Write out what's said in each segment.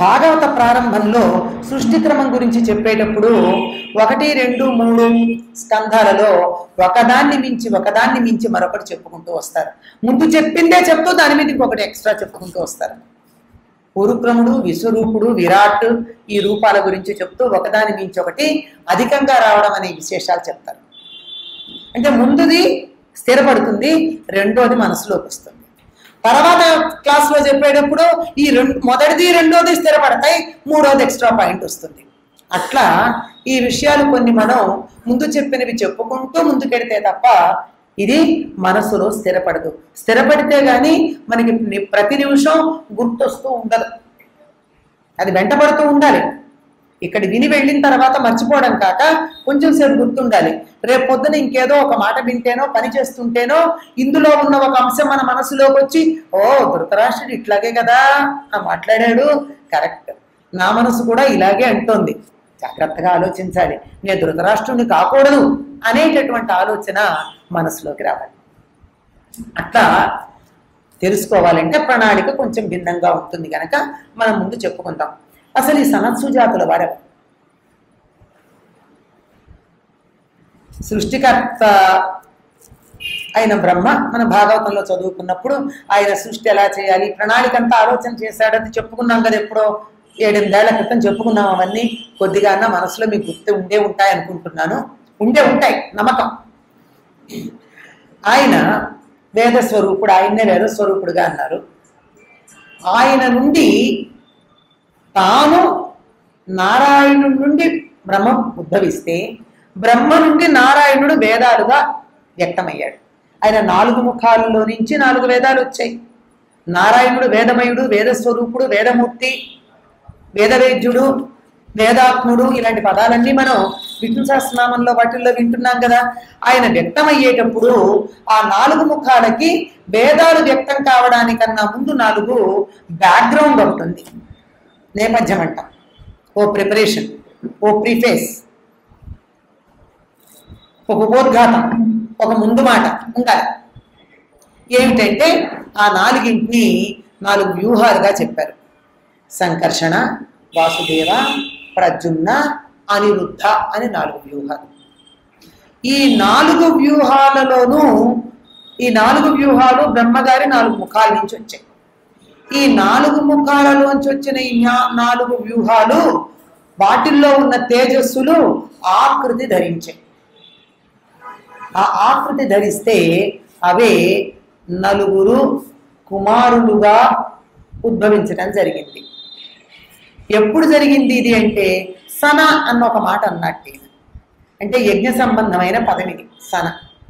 భాగవత ప్రారంభంలో సృష్టి క్రమం గురించి చెప్పేటప్పుడు 1, 2, 3 స్కంధాలలో ఒకదాన్ని మించి మరొకటి చెప్పుకుంటూ వస్తారు. ముందు చెప్పిందే చెప్తూ దాని మీద ఇంకొకటి ఎక్స్ట్రా చెప్పుకుంటూ వస్తారు. పూర్వక్రముడు, విశ్వరూపుడు, విరాట్ ఈ రూపాల గురించి చెప్తూ ఒకదాని మించి ఒకటి అధికంగా రావడం అనే విశేషాలు చెప్తారు. అంటే ముందుది స్థిరపడుతుంది, రెండోది మనసులోకి వస్తుంది. తర్వాత క్లాస్లో చెప్పేటప్పుడు ఈ మొదటిది రెండోది స్థిరపడతాయి, మూడోది ఎక్స్ట్రా పాయింట్ వస్తుంది. అట్లా ఈ విషయాలు కొన్ని మనం ముందు చెప్పినవి చెప్పుకుంటూ ముందుకెడితే తప్ప ఇది మనసులో స్థిరపడదు. స్థిరపడితే కానీ మనకి ప్రతి నిమిషం గుర్తొస్తూ ఉండదు, అది వెంటబడుతూ ఉండాలి. ఇక్కడ విని వెళ్ళిన తర్వాత మర్చిపోవడం కాక కొంచెం సేపు గుర్తుండాలి. రేపు పొద్దున ఇంకేదో ఒక మాట వింటేనో పని చేస్తుంటేనో ఇందులో ఉన్న ఒక అంశం మన మనసులోకి వచ్చి, ఓ ధృతరాష్ట్రుడు ఇట్లాగే కదా మాట్లాడాడు, కరెక్ట్, నా మనసు కూడా ఇలాగే అంటోంది, జాగ్రత్తగా ఆలోచించాలి, నేను ధృతరాష్ట్రుడిని కాకూడదు అనేటటువంటి ఆలోచన మనసులోకి రావాలి. అట్లా తెలుసుకోవాలంటే ప్రణాళిక కొంచెం భిన్నంగా ఉంటుంది కనుక మనం ముందు చెప్పుకుందాం. అసలు ఈ సనత్సుజాతుల వారు సృష్టికర్త అయిన బ్రహ్మ మన భాగవతంలో చదువుకున్నప్పుడు ఆయన సృష్టి ఎలా చేయాలి ప్రణాళిక అంతా ఆలోచన చేశాడని చెప్పుకున్నాం కదా. ఎప్పుడో 7-8 ఏళ్ల క్రితం చెప్పుకున్నాం. అవన్నీ కొద్దిగా అన్న మనసులో మీకు గుర్తు ఉంటాయి అనుకుంటున్నాను. ఉంటాయి నమ్మకం. ఆయన వేదస్వరూపుడు, ఆయన్నే వేదస్వరూపుడుగా అన్నారు. ఆయన నుండి తాను నారాయణుడి నుండి బ్రహ్మ ఉద్భవిస్తే బ్రహ్మ నుండి నారాయణుడు వేదాలుగా వ్యక్తమయ్యాడు. ఆయన 4 ముఖాలలో నుంచి 4 వేదాలు వచ్చాయి. నారాయణుడు వేదమయుడు, వేదస్వరూపుడు, వేదమూర్తి, వేదవేద్యుడు, వేదాత్ముడు ఇలాంటి పదాలన్నీ మనం విష్ణు సహస్రనామంలో వాటిల్లో వింటున్నాం కదా. ఆయన వ్యక్తమయ్యేటప్పుడు ఆ 4 ముఖాలకి వేదాలు వ్యక్తం కావడానికన్నా ముందు 4 బ్యాక్గ్రౌండ్ ఉంటుంది, నేపథ్యం అంట, ఓ ప్రిపరేషన్, ఓ ప్రీఫేస్, ఒక ఉపోద్ఘాతం, ఒక ముందు మాట ఉండాలి. ఏమిటంటే ఆ 4ంటిని 4 వ్యూహాలుగా చెప్పారు. సంకర్షణ, వాసుదేవ, ప్రద్యుమ్న, అనిరుద్ధ అని 4 వ్యూహాలు. ఈ 4 వ్యూహాలలోనూ ఈ 4 వ్యూహాలు బ్రహ్మగారి 4 ముఖాల నుంచి వచ్చాయి. ఈ 4 ముఖాలలోంచి వచ్చిన ఈ 4 వ్యూహాలు వాటిల్లో ఉన్న తేజస్సులు ఆకృతి ధరించాయి. ఆ ఆకృతి ధరిస్తే అవే 4 కుమారులుగా ఉద్భవించడం జరిగింది. ఎప్పుడు జరిగింది ఇది అంటే సన అన్న ఒక మాట అన్నట్టు, అంటే యజ్ఞ సంబంధమైన పదం ఇది సన.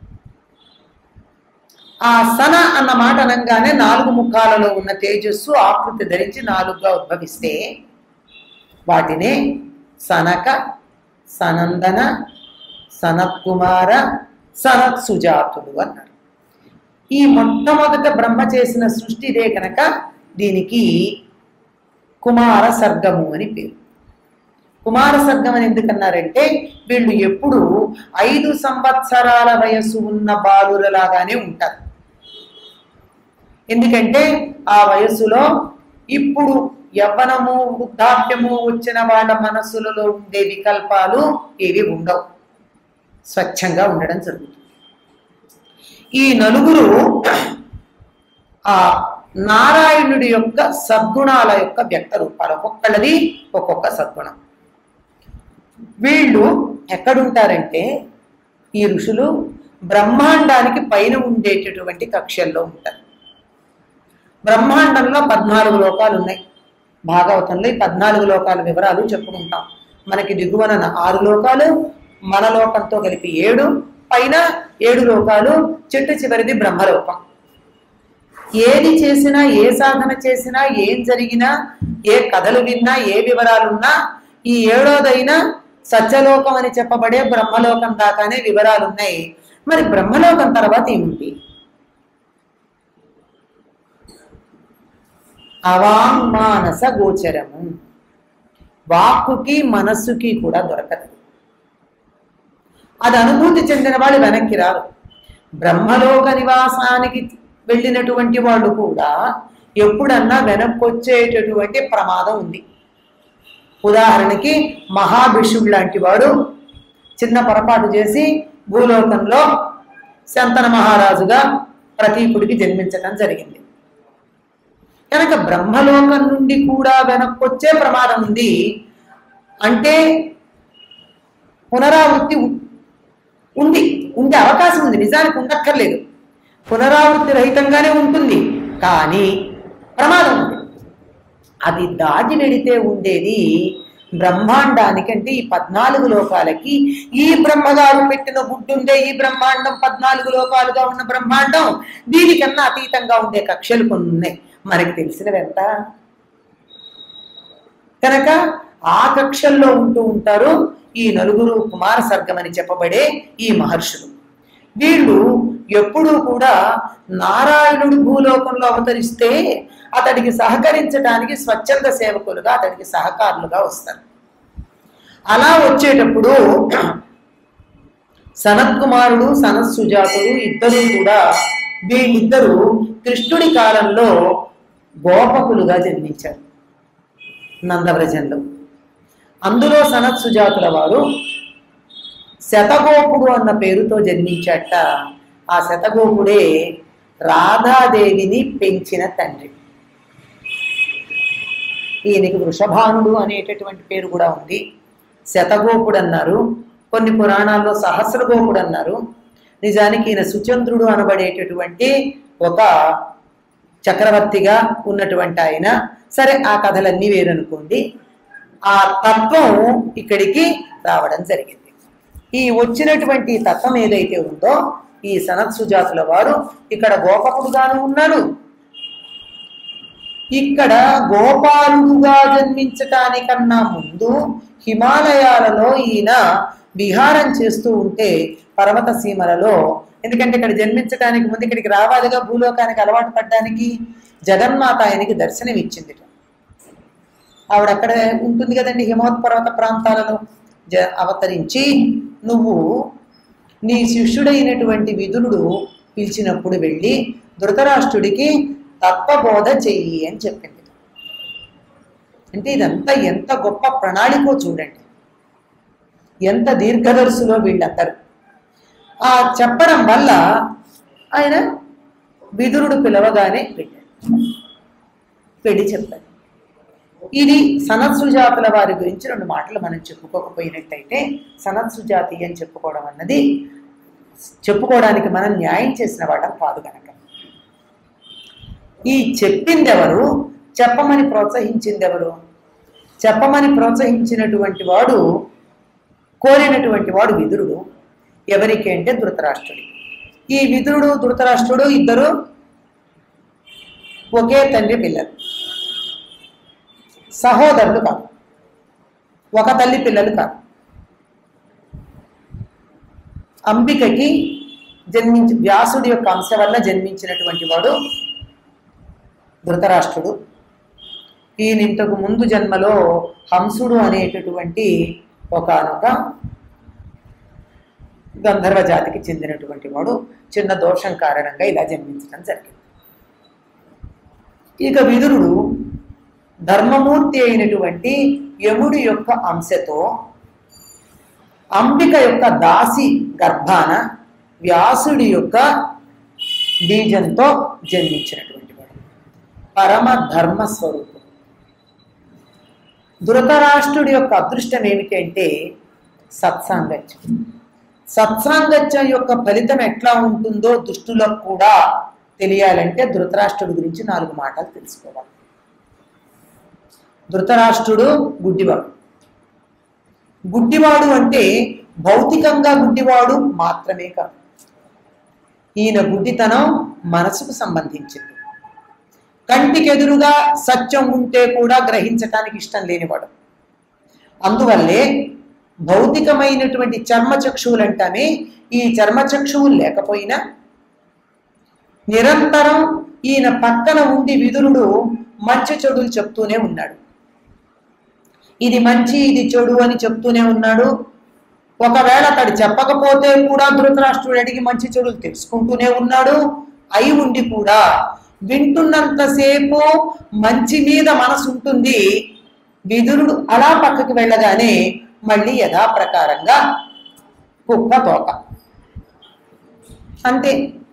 ఆ సన అన్న మాట అనగానే 4 ముఖాలలో ఉన్న తేజస్సు ఆకృతి ధరించి 4గా ఉద్భవిస్తే వాటినే సనక, సనందన, సనత్కుమార, సనత్సుజాతులు అన్నారు. ఈ మొట్టమొదట బ్రహ్మ చేసిన సృష్టి ఇదే కనుక దీనికి కుమార సర్గము అని పేరు. కుమార సర్గం అని ఎందుకన్నారంటే వీళ్ళు ఎప్పుడు 5 సంవత్సరాల వయస్సు ఉన్న బాలురలాగానే ఉంటారు. ఎందుకంటే ఆ వయస్సులో ఇప్పుడు యవ్వనము, వృద్ధాప్యము వచ్చిన వాళ్ళ మనస్సులలో ఉండే వికల్పాలు ఏవి ఉండవు, స్వచ్ఛంగా ఉండడం జరుగుతుంది. ఈ 4 ఆ నారాయణుడి యొక్క సద్గుణాల యొక్క వ్యక్త రూపాలు, ఒక్కొక్కళ్ళది ఒక్కొక్క సద్గుణం. వీళ్ళు ఎక్కడుంటారంటే ఈ ఋషులు బ్రహ్మాండానికి పైన ఉండేటటువంటి కక్షల్లో ఉంటారు. బ్రహ్మాండంలో 14 లోకాలు ఉన్నాయి. భాగవతంలో ఈ 14 లోకాల వివరాలు చెప్పుకుంటాం. మనకి దిగువన 6 లోకాలు, మన లోకంతో కలిపి 7, పైన 7 లోకాలు, చెట్టు చివరిది బ్రహ్మలోకం. ఏది చేసినా, ఏ సాధన చేసినా, ఏం జరిగినా, ఏ కథలు విన్నా, ఏ వివరాలున్నా ఈ 7వదైనా సత్యలోకం అని చెప్పబడే బ్రహ్మలోకం దాకానే వివరాలు ఉన్నాయి. మరి బ్రహ్మలోకం తర్వాత ఏముంది? అవాంగ్మానస గోచరము, వాక్కుకి మనస్సుకి కూడా దొరకదు. అది అనుభూతి చెందిన వాళ్ళు వెనక్కి రారు. బ్రహ్మలోక నివాసానికి వెళ్ళినటువంటి వాళ్ళు కూడా ఎప్పుడన్నా వెనక్కి వచ్చేటటువంటి ప్రమాదం ఉంది. ఉదాహరణకి మహాభిషుడు లాంటి వాడు చిన్న పొరపాటు చేసి భూలోకంలో శంతన మహారాజుగా ప్రతీకుడికి జన్మించడం జరిగింది. కనుక బ్రహ్మలోకం నుండి కూడా వెనక్కొచ్చే ప్రమాదం ఉంది. అంటే పునరావృత్తి ఉండే అవకాశం ఉంది, నిజానికి ఉండక్కర్లేదు, పునరావృత్తి రహితంగానే ఉంటుంది, కానీ ప్రమాదం ఉంది. అది దాటి వెడితే ఉండేది బ్రహ్మాండానికి. అంటే ఈ 14 లోకాలకి ఈ బ్రహ్మగారు పెట్టిన గుడ్డుండే ఈ బ్రహ్మాండం 14 లోకాలుగా ఉన్న బ్రహ్మాండం, దీనికన్నా అతీతంగా ఉండే కక్షలు కొన్ని ఉన్నాయి, మనకి తెలిసినవెంత. కనుక ఆ కక్షల్లో ఉంటూ ఉంటారు ఈ నలుగురు కుమార సర్గమని చెప్పబడే ఈ మహర్షులు. వీళ్ళు ఎప్పుడూ కూడా నారాయణుడు భూలోకంలో అవతరిస్తే అతడికి సహకరించడానికి స్వచ్ఛంద సేవకులుగా, అతడికి సహకారులుగా వస్తారు. అలా వచ్చేటప్పుడు సనత్కుమారుడు సనత్సుజాతుడు ఇద్దరు కూడా, వీళ్ళిద్దరూ కృష్ణుడి కాలంలో గోపకులుగా జన్మించారు నందవ్రజంలో. అందులో సనత్సుజాతుల వారు శతగోపుడు అన్న పేరుతో జన్మించాట. ఆ శతగోపుడే రాధాదేవిని పెంచిన తండ్రి. ఈయనకి వృషభానుడు అనేటటువంటి పేరు కూడా ఉంది. శతగోపుడు అన్నారు, కొన్ని పురాణాల్లో సహస్రగోపుడు అన్నారు. నిజానికి ఈయన సుచంద్రుడు అనబడేటటువంటి ఒక చక్రవర్తిగా ఉన్నటువంటి ఆయన. సరే, ఆ కథలన్నీ వేరనుకోండి. ఆ తత్వం ఇక్కడికి రావడం జరిగింది. ఈ వచ్చినటువంటి తత్వం ఏదైతే ఉందో, ఈ సనత్సుజాతుల వారు ఇక్కడ గోపకుడుగాను ఉన్నారు, ఇక్కడ గోపాలుడుగా జన్మించటానికన్నా ముందు హిమాలయాలలో ఈయన విహారం చేస్తూ ఉంటే పర్వత సీమలలో, ఎందుకంటే ఇక్కడ జన్మించడానికి ముందు ఇక్కడికి రావాలిగా, భూలోకానికి అలవాటు పడ్డానికి జగన్మాత ఆయనకి దర్శనం ఇచ్చింది. ఆవిడ అక్కడ ఉంటుంది కదండి, హిమోత్పర్వత ప్రాంతాలలో అవతరించి, నువ్వు నీ శిష్యుడైనటువంటి విదురుడు పిలిచినప్పుడు వెళ్ళి ధృతరాష్ట్రుడికి తత్వబోధ చెయ్యి అని చెప్పింది. అంటే ఇదంతా ఎంత గొప్ప ప్రణాళికో చూడండి, ఎంత దీర్ఘదర్శులో వీళ్ళందరూ. ఆ చెప్పడం వల్ల ఆయన విదురుడు పిలవగానే వెళ్ళి చెప్పాడు. ఇది సనత్సుజాతుల వారి గురించి 2 మాటలు మనం చెప్పుకోకపోయినట్టయితే, సనత్సుజాతి అని చెప్పుకోవడం అన్నది చెప్పుకోవడానికి మనం న్యాయం చేసిన వాళ్ళం కాదు కనుక. ఈ చెప్పిందెవరు, చెప్పమని ప్రోత్సహించిందెవరు? చెప్పమని ప్రోత్సహించినటువంటి వాడు, కోరినటువంటి వాడు విదురుడు. ఎవరికి అంటే ధృతరాష్ట్రుడి. ఈ విదురుడు ధృతరాష్ట్రుడు ఇద్దరు ఒకే తండ్రి పిల్లలు, సహోదరులు కాదు, ఒక తల్లి పిల్లలు కాదు. అంబికకి వ్యాసుడి యొక్క అంశ వల్ల జన్మించినటువంటి వాడు ధృతరాష్ట్రుడు. ఈయన ఇంతకు ముందు జన్మలో హంసుడు అనేటటువంటి ఒకనొక గంధర్వ జాతికి చెందినటువంటి వాడు చిన్న దోషం కారణంగా ఇలా జన్మించడం జరిగింది. ఇక విదురుడు ధర్మమూర్తి అయినటువంటి యముడి యొక్క అంశతో అంబిక యొక్క దాసి గర్భాన వ్యాసుడి యొక్క బీజంతో జన్మించినటువంటి వాడు, పరమ ధర్మస్వరూపుడు. ధృతరాష్ట్రుడి యొక్క అదృష్టం ఏమిటి అంటే సత్సాంగత్యం. సత్సాంగత్యం యొక్క ఫలితం ఎట్లా ఉంటుందో దుష్టులకు కూడా తెలియాలంటే ధృతరాష్ట్రుడి గురించి 4 మాటలు తెలుసుకోవాలి. ధృతరాష్ట్రుడు గుడ్డివాడు. గుడ్డివాడు అంటే భౌతికంగా గుడ్డివాడు మాత్రమే కాదు, ఈయన గుడ్డితనం మనసుకు సంబంధించింది. కంటికి ఎదురుగా సత్యం ఉంటే కూడా గ్రహించటానికి ఇష్టం లేనివాడు. అందువల్లే భౌతికమైనటువంటి చర్మచక్షువులు అంటామే, ఈ చర్మచక్షువులు లేకపోయినా నిరంతరం ఈయన పక్కన ఉండి విదురుడు మంచి చెడులు చెప్తూనే ఉన్నాడు. ఇది మంచి ఇది చెడు అని చెప్తూనే ఉన్నాడు. ఒకవేళ అతడు చెప్పకపోతే కూడా ధృతరాష్ట్రుడు అడిగి మంచి చెడులు తెలుసుకుంటూనే ఉన్నాడు. అయి ఉండి కూడా వింటున్నంతసేపు మంచి మీద మనసు ఉంటుంది, విదురుడు అలా పక్కకి వెళ్ళగానే మళ్ళీ యథాప్రకారంగా కుక్క తోక అంతే.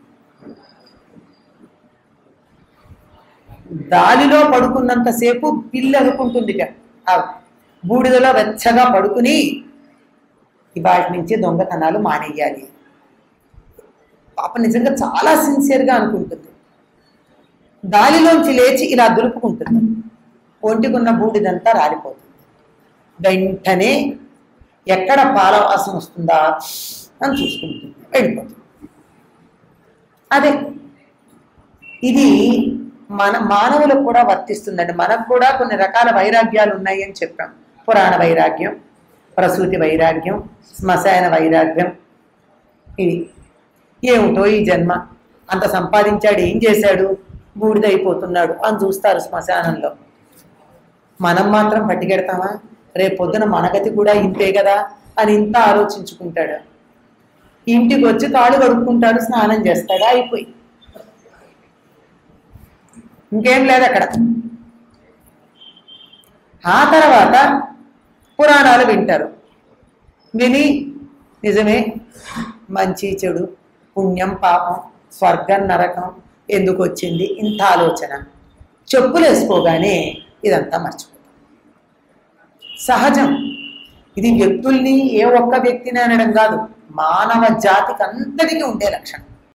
దాలిలో పడుకున్నంతసేపు పిల్లి అనుకుంటుంది ఆ బూడిదలో వెచ్చగా పడుకుని ఇవాటి నుంచి దొంగతనాలు మానేయాలి. పాప నిజంగా చాలా సిన్సియర్గా అనుకుంటుంది. దాలిలోంచి లేచి ఇలా దులుపుకుంటుంది, ఒంటికున్న బూడిదంతా రాలిపోతుంది. వెంటనే ఎక్కడ పాలవాసన వస్తుందా అని చూసుకుంటుంది, వెళ్ళిపోతుంది. అదే ఇది మానవులకు కూడా వర్తిస్తుందండి. మనకు కూడా కొన్ని రకాల వైరాగ్యాలు ఉన్నాయి అని చెప్పాం. పురాణ వైరాగ్యం, ప్రసూతి వైరాగ్యం, శ్మశాన వైరాగ్యం. ఇది ఏమిటో ఈ జన్మ, అంత సంపాదించాడు, ఏం చేశాడు, బూడిదైపోతున్నాడు అని చూస్తారు శ్మశానంలో. మనం మాత్రం పట్టుకెడతామా? రేపు పొద్దున మనగతి కూడా ఇంతే కదా అని ఇంత ఆలోచించుకుంటాడు. ఇంటికి వచ్చి కాళ్ళు కడుక్కుంటాడు, స్నానం చేస్తాడు, అయిపోయి ఇంకేం లేదు అక్కడ. ఆ తర్వాత పురాణాలు వింటారు. విని నిజమే, మంచి చెడు, పుణ్యం పాపం, స్వర్గం నరకం ఎందుకు వచ్చింది, ఇంత ఆలోచన. చెప్పులు వేసుకోగానే ఇదంతా మర్చిపోతాం. సహజం ఇది. వ్యక్తుల్ని ఏ ఒక్క వ్యక్తిని అనడం కాదు, మానవ జాతికి అంతటికీ ఉండే లక్షణం.